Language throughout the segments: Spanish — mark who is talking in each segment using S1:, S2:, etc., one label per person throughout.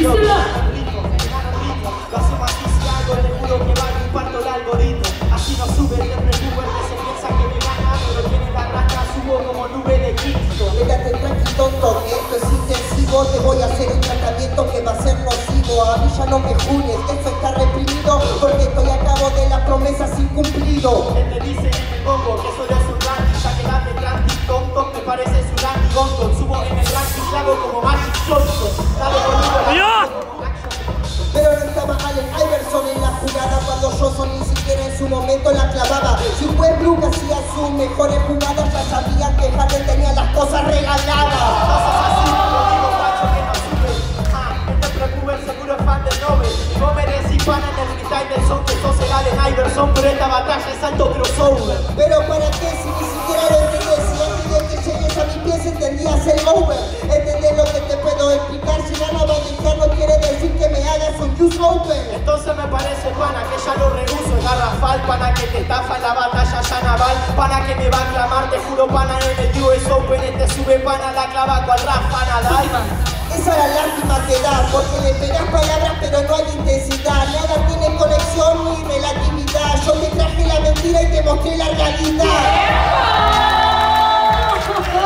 S1: Lo hacemos así si hago, le juro que va a imparto el algoritmo. Así no sube el precuber que se piensa que me gana, pero tiene la rata, subo como nube de Cristo.
S2: Quédate tranqui tonto, que esto es intensivo. Te voy a hacer un tratamiento que va a ser nocivo. A mí ya no me jures, eso está reprimido, porque estoy a cabo de las promesas incumplido.
S1: Él te dice en el bongo que solo es un ranking, ya que date tranqui tonto, me parece su ranking gongo. Subo en el ranking, hago como Magic Johnson. Dale conmigo.
S2: Pero no estaba Allen Iverson en la jugada cuando Johnson ni siquiera en su momento la clavaba. Si Westbrook hacía sus mejores jugadas, ya sabían que Harden tenía las cosas regaladas.
S1: Cosas así, lo digo guacho que no sube. Este precuber seguro es fan del Nobel. Y vos merecís pana en el freestyle del son, que sos el Allen Iverson, pero esta batalla es alto crossover.
S2: Pero para qué si ni siquiera lo entendés, si antes de que llegues a mis pies entendías el over. ¿Entendés lo que te puedo explicar? Llegar a bandejar no quiere decir que me hagas un use open.
S1: Entonces me parece pana que ya lo rehuso, es garrafal, pana que te estafa en la batalla ya naval, pana que me va a clamar, te juro pana en el US Open, este sube pana la clava cual Rafa Nadal.
S2: Esa es la lástima que da, porque le pegas palabras pero no hay intensidad, nada tiene conexión ni relatividad. Yo te traje la mentira y te mostré la realidad.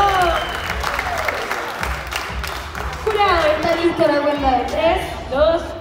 S3: Jurado, está listo la cuenta de 3, 2,